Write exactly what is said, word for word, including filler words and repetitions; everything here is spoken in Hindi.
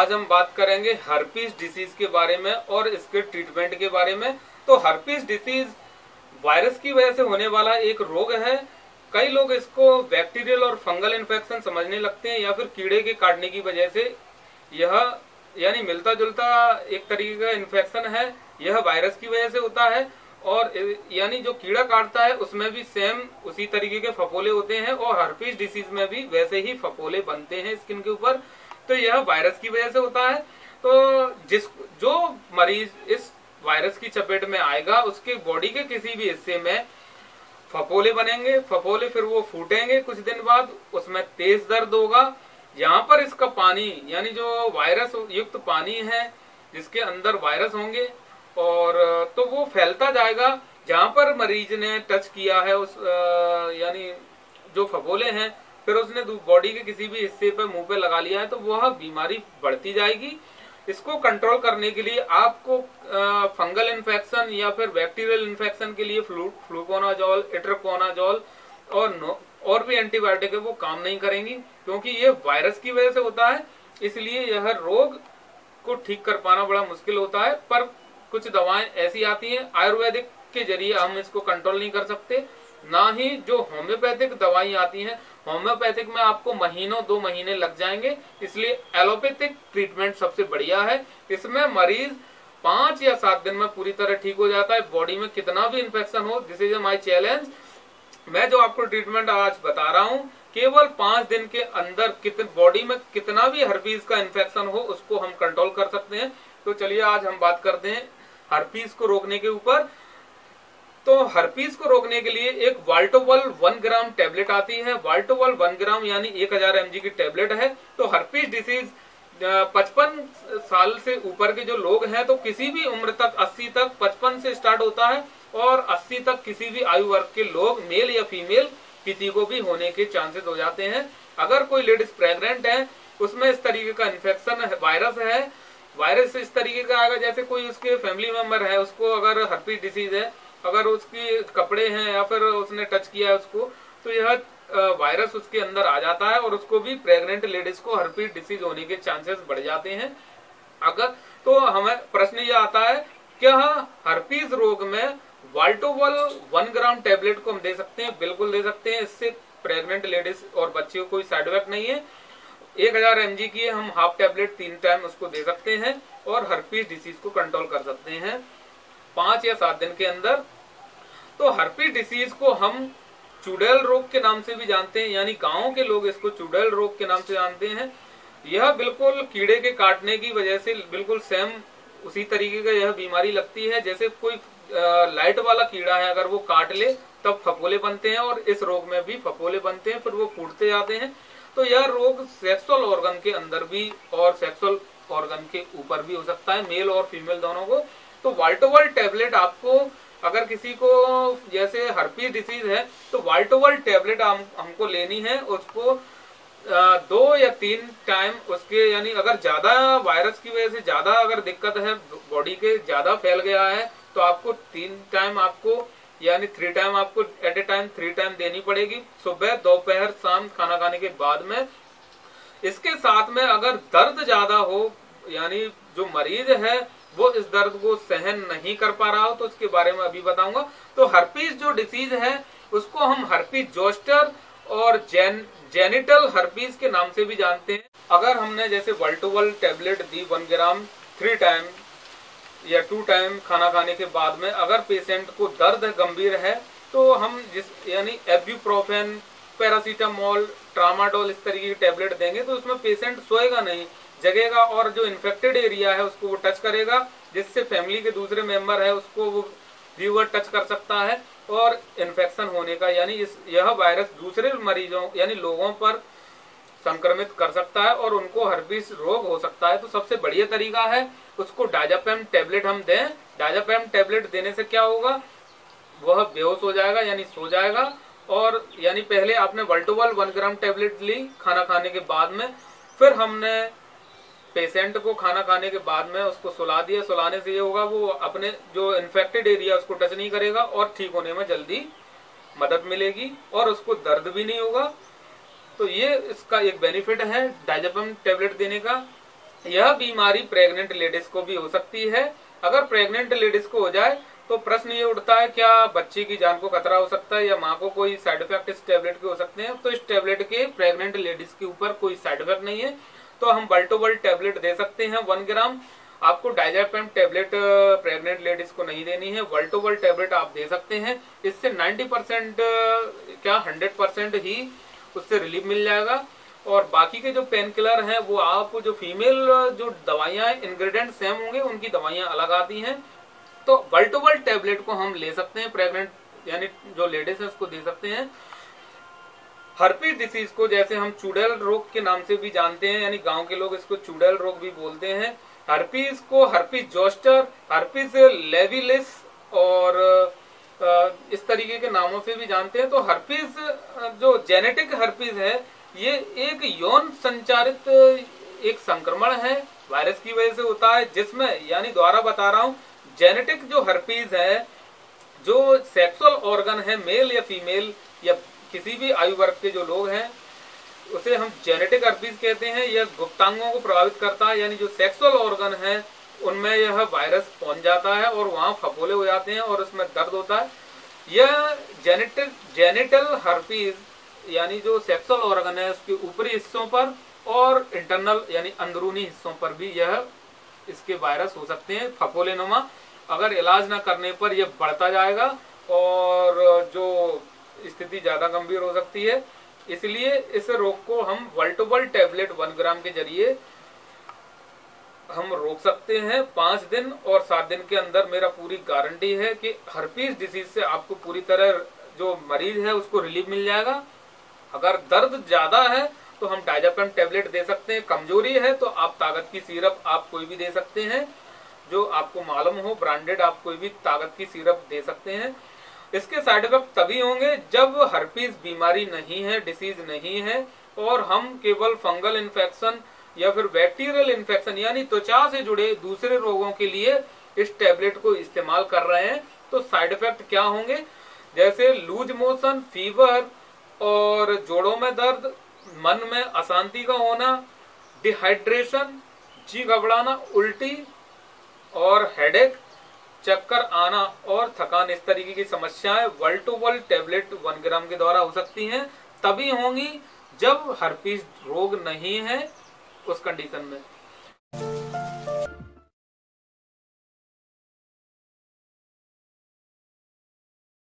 आज हम बात करेंगे हर्पीस डिसीज के बारे में और इसके ट्रीटमेंट के बारे में। तो हर्पीस डिसीज वायरस की वजह से होने वाला एक रोग है। कई लोग इसको बैक्टीरियल और फंगल इन्फेक्शन समझने लगते हैं या फिर कीड़े के काटने की वजह से। यह यानी मिलता जुलता एक तरीके का इन्फेक्शन है। यह वायरस की वजह से होता है और यानी जो कीड़ा काटता है उसमें भी सेम उसी तरीके के फफोले होते हैं और हर्पीस डिसीज में भी वैसे ही फफोले बनते हैं स्किन के ऊपर। तो यह वायरस की वजह से होता है। तो जिस जो मरीज इस वायरस की चपेट में आएगा उसके बॉडी के किसी भी हिस्से में फफोले बनेंगे। फफोले फिर वो फूटेंगे, कुछ दिन बाद उसमें तेज दर्द होगा। यहाँ पर इसका पानी यानी जो वायरस युक्त पानी है जिसके अंदर वायरस होंगे और तो वो फैलता जाएगा। जहां पर मरीज ने टच किया है उस यानी जो फफोले हैं, फिर उसने बॉडी के किसी भी हिस्से पर मुंह पे लगा लिया है तो वह बीमारी बढ़ती जाएगी। इसको कंट्रोल करने के लिए आपको फंगल इन्फेक्शन या फिर बैक्टीरियल इन्फेक्शन के लिए फ्लू फ्लूकोनाजोल, इट्रोकोनाजोल और नो, और भी एंटीबायोटिक है वो काम नहीं करेंगी क्योंकि ये वायरस की वजह से होता है। इसलिए यह रोग को ठीक कर पाना बड़ा मुश्किल होता है। पर कुछ दवाएं ऐसी आती हैं आयुर्वेदिक के जरिए हम इसको कंट्रोल नहीं कर सकते, ना ही जो होम्योपैथिक दवाई आती हैं। होम्योपैथिक में आपको महीनों दो महीने लग जाएंगे, इसलिए एलोपैथिक ट्रीटमेंट सबसे बढ़िया है। इसमें मरीज पांच या सात दिन में पूरी तरह ठीक हो जाता है। बॉडी में कितना भी इन्फेक्शन हो, दिस इज माई चैलेंज। मैं जो आपको ट्रीटमेंट आज बता रहा हूँ केवल पांच दिन के अंदर कितने बॉडी में कितना भी हर्पीस का इन्फेक्शन हो उसको हम कंट्रोल कर सकते हैं। तो चलिए आज हम बात करते हैं हर्पीस को रोकने के ऊपर। तो हर्पीस को रोकने के लिए एक वाल्टोवल वन ग्राम टेबलेट आती है। वाल्टोवल वन ग्राम यानी एक हजार एम जी की टेबलेट है। तो हर्पीस डिसीज पचपन साल से ऊपर के जो लोग हैं, तो किसी भी उम्र तक अस्सी तक, पचपन से स्टार्ट होता है और अस्सी तक किसी भी आयु वर्ग के लोग, मेल या फीमेल, किसी को भी होने के चांसेस हो जाते हैं। अगर कोई लेडीज प्रेग्नेंट है, उसमें इस तरीके का इन्फेक्शन है, वायरस है, वायरस इस तरीके का आएगा जैसे कोई उसके फैमिली मेंबर है उसको अगर हर्पीस डिसीज है, अगर उसकी कपड़े हैं या फिर उसने टच किया है उसको, तो यह वायरस उसके अंदर आ जाता है और उसको भी प्रेग्नेंट लेडीज को हर्पीस डिसीज होने के चांसेस बढ़ जाते हैं। अगर तो हमें प्रश्न ये आता है क्या हर्पीस रोग में वाल्टोवल वन ग्राम टेबलेट को हम दे सकते हैं? बिल्कुल दे सकते हैं। इससे प्रेग्नेंट लेडीज और बच्चियों को कोई साइड इफेक्ट नहीं है। एक हजार एम जी की हम हाफ टेबलेट तीन टाइम उसको दे सकते हैं और हर्पीस डिसीज को कंट्रोल कर सकते हैं पांच या सात दिन के अंदर। तो हर्पीस डिसीज को हम चुड़ैल रोग के नाम से भी जानते हैं, यानी गांव के लोग इसको चुड़ैल रोग के नाम से जानते हैं। यह बिल्कुल कीड़े के काटने की वजह से बिल्कुल सेम उसी तरीके का यह बीमारी लगती है जैसे कोई लाइट वाला कीड़ा है, अगर वो काट ले तब फफोले बनते हैं और इस रोग में भी फफोले बनते हैं, फिर वो फूटते जाते हैं। तो यह रोग सेक्सुअल ऑर्गन के अंदर भी और सेक्सुअल ऑर्गन के ऊपर भी हो सकता है, मेल और फीमेल दोनों को। तो वाल्टोवल टेबलेट आपको अगर किसी को जैसे हर्पीस डिसीज है तो वाल्टोवल टेबलेट हम, हमको लेनी है। उसको आ, दो या तीन टाइम उसके यानी अगर ज्यादा वायरस की वजह से ज्यादा अगर दिक्कत है, बॉडी के ज्यादा फैल गया है, तो आपको तीन टाइम आपको यानी थ्री टाइम आपको at a time three time देनी पड़ेगी, सुबह, दोपहर, शाम, खाना खाने के बाद में। इसके साथ में अगर दर्द ज्यादा हो यानी जो मरीज है वो इस दर्द को सहन नहीं कर पा रहा हो तो उसके बारे में अभी बताऊंगा। तो हर्पीस जो डिसीज है उसको हम हर्पीस जोस्टर और जेन जेनिटल हर्पीस के नाम से भी जानते हैं। अगर हमने जैसे वाल्टोवल टेबलेट दी वन ग्राम थ्री टाइम या टू टाइम खाना खाने के बाद में, अगर पेशेंट को दर्द गंभीर है तो हम जिस यानी एब्यूप्रोफेन, पैरासीटामोल, ट्रामाडोल इस तरीके की टेबलेट देंगे तो उसमें पेशेंट सोएगा नहीं, जगेगा और जो इन्फेक्टेड एरिया है उसको वो टच करेगा, जिससे फैमिली के दूसरे मेंबर है उसको वो व्यूअर टच कर सकता है और इन्फेक्शन होने का यानी इस यह वायरस दूसरे मरीजों यानी लोगों पर संक्रमित कर सकता है और उनको हर्पीस रोग हो सकता है। तो सबसे बढ़िया तरीका है उसको डायजापेम टेबलेट हम दें। डायजापेम टेबलेट देने से क्या होगा, वह बेहोश हो जाएगा यानी सो जाएगा। और यानी पहले आपने वाल्टोवल वन ग्राम टेबलेट ली खाना खाने के बाद में, फिर हमने पेशेंट को खाना खाने के बाद में उसको सुला दिया। सुलाने से ये होगा वो अपने जो इन्फेक्टेड एरिया उसको टच नहीं करेगा और ठीक होने में जल्दी मदद मिलेगी और उसको दर्द भी नहीं होगा। तो ये इसका एक बेनिफिट है डायजापेम टेबलेट देने का। यह बीमारी प्रेग्नेंट लेडीज को भी हो सकती है। अगर प्रेग्नेंट लेडीज को हो जाए तो प्रश्न ये उठता है, क्या बच्चे की जान को खतरा हो सकता है या माँ को कोई साइड इफेक्ट इस टेबलेट के हो सकते हैं? तो इस टेबलेट के प्रेग्नेंट लेडीज के ऊपर कोई साइड इफेक्ट नहीं है। तो हम वल्टोबल टेबलेट दे सकते हैं वन ग्राम। आपको डाइज़ापेम टेबलेट प्रेग्नेंट लेडीज को नहीं देनी है, वल्टोबल टेबलेट आप दे सकते हैं। इससे नब्बे परसेंट क्या सौ परसेंट ही उससे रिलीफ मिल जाएगा। और बाकी के जो पेन किलर हैं वो आप जो फीमेल जो दवाइयां इंग्रेडिएंट सेम होंगे उनकी दवाइयां अलग आती हैं। तो वल्टोबल टेबलेट को हम ले सकते हैं, प्रेग्नेंट यानी जो लेडीज है उसको दे सकते हैं। हर्पीज डिसीज को जैसे हम चुड़ैल रोग के नाम से भी जानते हैं, यानी गांव के लोग इसको चुड़ैल रोग भी बोलते हैं। हर्पीज को हर्पीज जोस्टर, हर्पीज लेविलिस और इस तरीके के नामों से भी जानते हैं। तो हर्पीज जो जेनेटिक हर्पीज है ये एक यौन संचारित एक संक्रमण है, वायरस की वजह से होता है, जिसमें यानी द्वारा बता रहा हूं जेनेटिक जो हर्पीज है, जो सेक्सुअल ऑर्गन है मेल या फीमेल या किसी भी आयु वर्ग के जो लोग हैं उसे हम जेनेटिक हर्पीज कहते हैं। यह गुप्तांगों को प्रभावित करता है, यानी जो सेक्सुअल ऑर्गन है उनमें यह वायरस पहुंच जाता है और वहां फफोले हो जाते हैं और उसमें दर्द होता है। यह जेनेटिक जेनिटल हर्पीज यानी जो सेक्सुअल ऑर्गन है उसके ऊपरी हिस्सों पर और इंटरनल यानी अंदरूनी हिस्सों पर भी यह इसके वायरस हो सकते हैं फफोले नुमा। अगर इलाज न करने पर यह बढ़ता जाएगा और जो स्थिति ज्यादा गंभीर हो सकती है। इसलिए इस रोग को हम वल्टोबल टेबलेट वन ग्राम के जरिए हम रोक सकते हैं पांच दिन और सात दिन के अंदर। मेरा पूरी गारंटी है कि हर्पीज डिसीज से आपको पूरी तरह जो मरीज है उसको रिलीफ मिल जाएगा। अगर दर्द ज्यादा है तो हम डाइज़ापेम टेबलेट दे सकते हैं, कमजोरी है तो आप ताकत की सिरप आप कोई भी दे सकते हैं, जो आपको मालूम हो ब्रांडेड आप कोई भी ताकत की सिरप दे सकते हैं। इसके साइड इफेक्ट तभी होंगे जब हर्पीज बीमारी नहीं है, डिसीज नहीं है और हम केवल फंगल इन्फेक्शन या फिर बैक्टीरियल इन्फेक्शन यानी त्वचा से जुड़े दूसरे रोगों के लिए इस टेबलेट को इस्तेमाल कर रहे हैं। तो साइड इफेक्ट क्या होंगे, जैसे लूज मोशन, फीवर और जोड़ों में दर्द, मन में अशांति का होना, डिहाइड्रेशन, जी घबराना, उल्टी और हेडेक, चक्कर आना और थकान, इस तरीके की समस्याएं वल्टोबल टेबलेट वन ग्राम के द्वारा हो सकती हैं। तभी होंगी जब हर्पीज रोग नहीं है उस कंडीशन में।